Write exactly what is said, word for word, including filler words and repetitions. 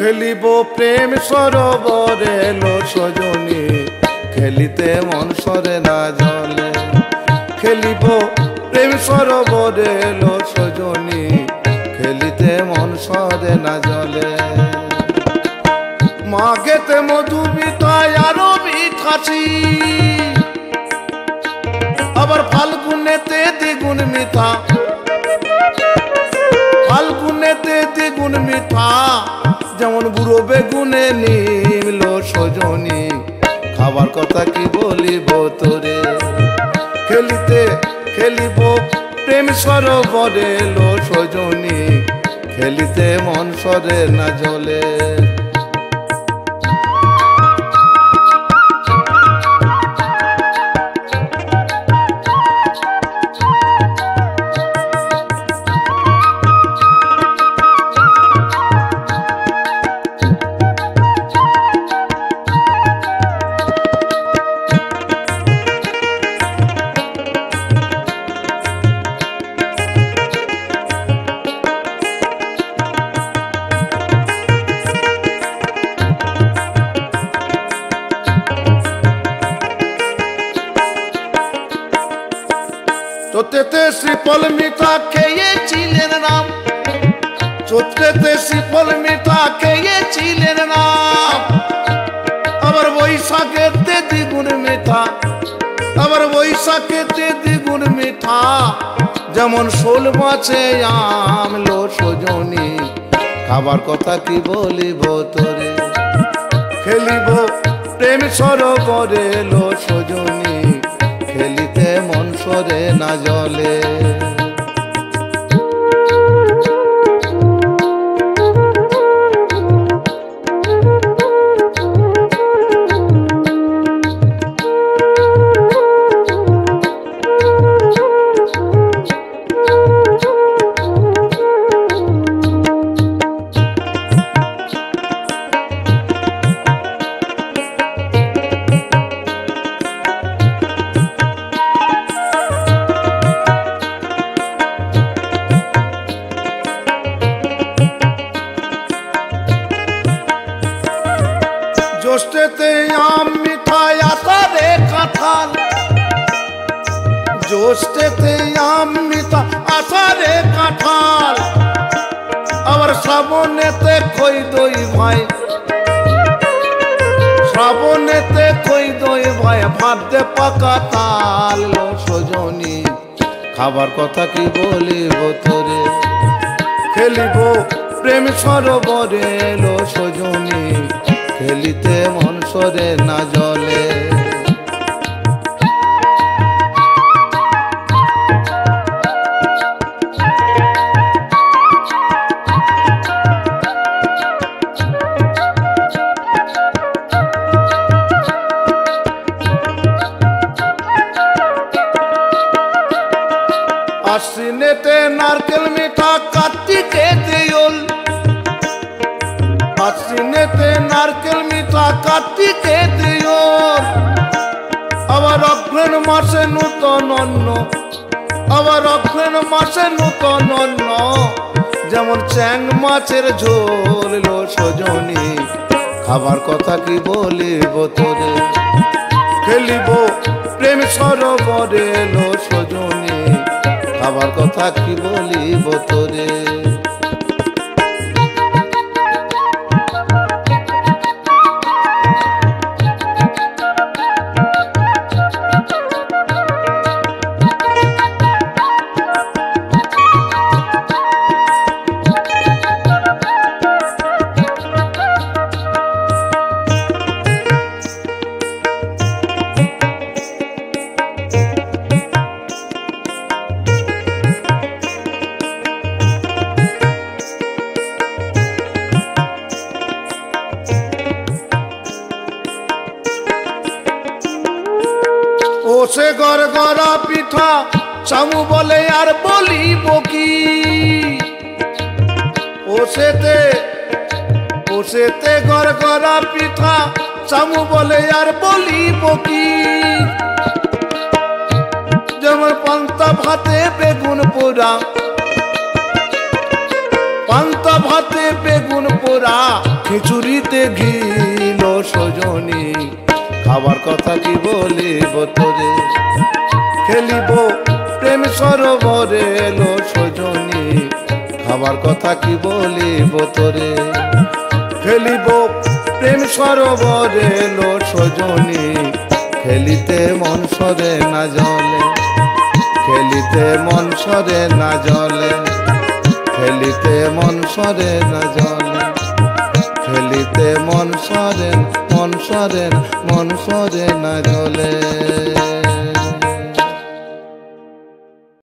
খেলিব প্রেম সরোবরে এলো সজনী, খেলিতে মন সরে না জলে। খেলিব প্রেম সরোবরে এলো সজনী, খেলিতে মন সরে না জলে। মাঘেতে মধু মিঠাই আরো মিঠাছি, আবার ফাল্গুনেতে দ্বিগুণ মিঠা, ফাল্গুনেতে দ্বিগুণ মিঠা। যেমন বুড়ো বেগুনে নিমলো সজনী, খাবার কথা কি বলিব তোরে। খেলিতে খেলিব প্রেম সরোবরে এলো সজনী, খেলিতে মন সরে না জলে। চোত্রেতে শ্রীফল মিঠা খেয়েছিলেন রাম, চোত্রেতে শ্রীফল মিঠা খেয়েছিলেন রাম। আবার বৈশাখেতে দ্বিগুণ মিঠা, আবার বৈশাখেতে দ্বিগুণ মিঠা। যেমন শোল মাছে আমলো সজনী, খাবার কথা কি বলিব তোরে। খেলিব প্রেম সরোবরে এলো সজনী, খেলিতে মন সরে না জলে। জ্যৈষ্ঠেতে আম মিঠাই আষাঢ়ে কাঁঠাল, জ্যৈষ্ঠেতে আম মিঠা আষাঢ়ে কাঁঠাল। আবার শ্রাবণেতে খই দই ভাই, শ্রাবণেতে খই দই ভাই। ভাদ্রে পাকা তাল সজনী, খাবার কথা কি বলিব তোরে। খেলিব প্রেম সরোবরে এলো সজনী, খেলিতে মন সরে না জলে। আশ্বিনেতে নারকেল মিঠা কার্তিকেতে ওল, আশ্বিনেতে নারকেল মিঠা কার্তিকেতে ওল। আবার অগ্রহণ মাসে নূতন অন্ন, আবার অগ্রহণ মাসে নূতন অন্ন। যেমন চ্যাং মাছের ঝোল লো সজনী, খাবার কথা কি বলিব তোরে। খেলিব প্রেম সরোবরে এলো সজনী, খাবার কথা কি বলিব তোরে। ওসে গড়গড়া পিঠা চামু বলে আর বলিব কি। ওসেতে ওসেতে গড়গড়া পিঠা চামু বলে আর বলিব কি। যেমন পান্তা ভাতে বেগুন পোড়া, পান্তা ভাজা ভাতে বেগুন পোড়া খিচুড়িতে ঘিল সজনী খাবার কথা কি বলিব তোরে খেলিব প্রেম সরোবরে এলো সজনী খাবার কথা কি বলিব তোরে খেলিব প্রেম সরোবরে এলো সজনী খেলিতে মন সরে না জলে খেলিতে মন সরে না জলে খেলিতে মন সরে না জলে খেলিতে মন সরে মন সরে মন সরে না জলে।